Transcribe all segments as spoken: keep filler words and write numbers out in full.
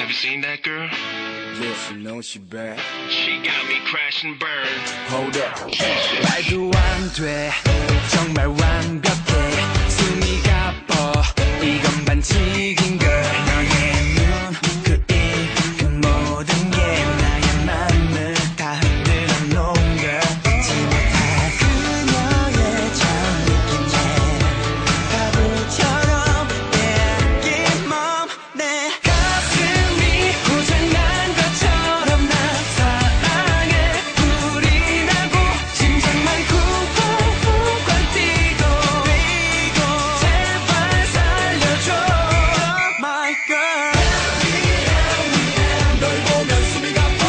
Have you seen that girl? Yes, you know she bad. She got me crash and burn. Hold up. 말도 안 돼. 정말 완벽해. 숨이 가뻐. 이건 반칙인 걸. 너의 눈, 그 입, 그 모든 게 나의 맘을 다 흔들어 놓은 걸. 잊지 못할 그녀의 참 느낌에 바보처럼 내긴 몸 내 가슴이 고장난 것처럼 난 사랑해. 불이 나고 심장만 쿵쿵쿵 뛰고 제발 살려줘 My girl. 널 보면 숨이 가빠.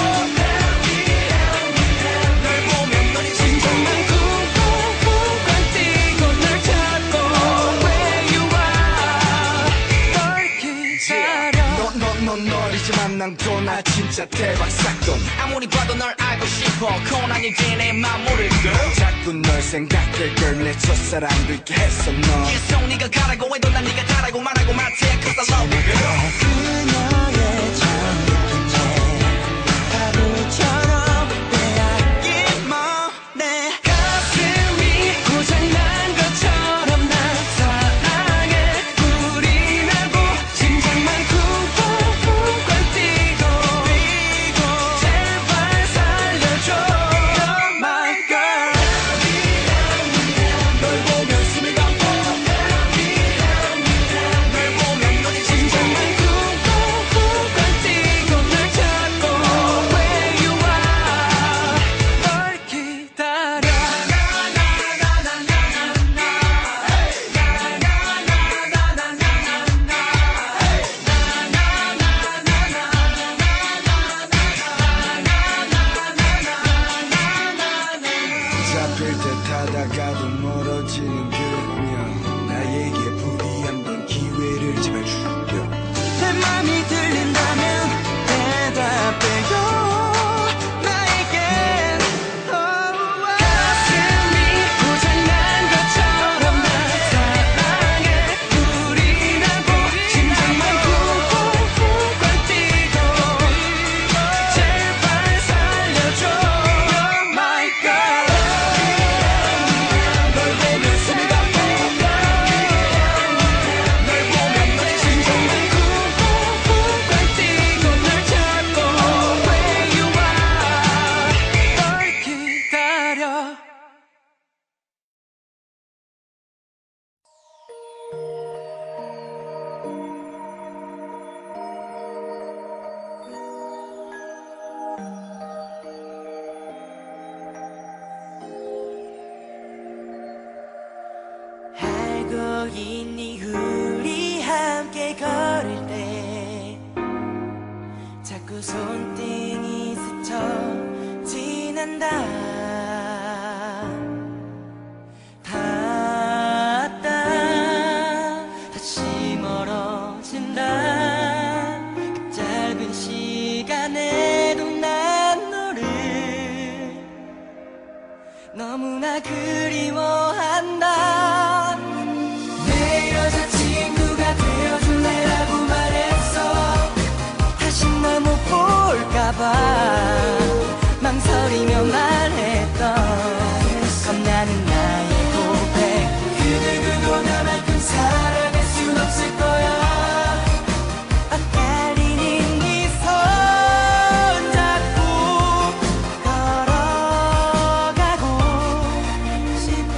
널 보면 눈이 심장만 쿵쿵쿵 뛰고 널 찾고 Where you are 널 기다려. 넌넌넌 너리지만 난 또 나 진짜 대박 사건. 아무리 봐도 널 알고 싶어 코난이지 내 맘 모를 걸. 자꾸 널 생각할 걸. 내 첫사랑도 있게 했어 너. 계속 네가 가라고 해도 난 네가 가라고 말하고 말해 Cause I love you girl. 그녀의 참 느낌에 바보처럼 빼앗긴 맘내 가슴이 고장난 것처럼 난 사랑해. 불이 나고 심장만 쿵쿵쿵 뛰고 제발 살려줘 My girl. 널 보면 숨이 가빠. 널 보면 눈이 심장만 쿵쿵쿵 뛰고 널 찾고 Where you are 널 기다려. 잡힐 듯 하다가도 멀어지는 그녀. 나에게 불이한 번 기회를 제발 주려. 내 맘이 들린다면 대답해요 나에겐. 가슴이 고장난 것처럼 난 사랑해. 불이 나고 심장만 쿵쿵쿵 뛰고 제발 살려줘 My girl. 널 보면 숨이 가빠. 널 보면 눈이 심장만 쿵쿵쿵 뛰고 널 찾고 Where you are 널 기다려. 알고 있니 우리 함께 걸을 때 자꾸 손등이 스쳐 지난다. 닿았다 다시 멀어진다. 그 짧은 시간에도 난 너를 너무나 그리워한다. 내 여자친구가 되어줄래라고 말했어. 다신 널 못 볼까봐 망설이며 말했던 겁나는 나의 고백. 그 누구도 나만큼 사랑할 순 없을 거야. 엇갈리는 네 손 잡고 걸어가고 싶어.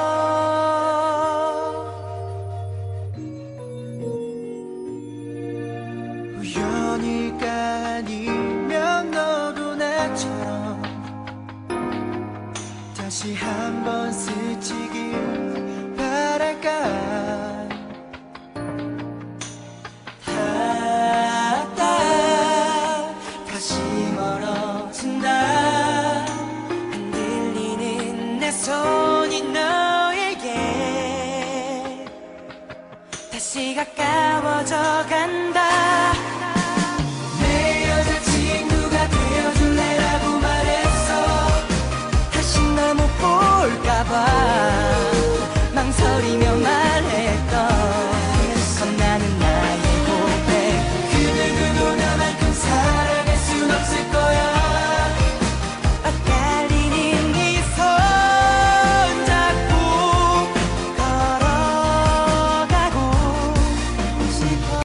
우연일까 아니면 너도 나처럼 다시 한번 스치길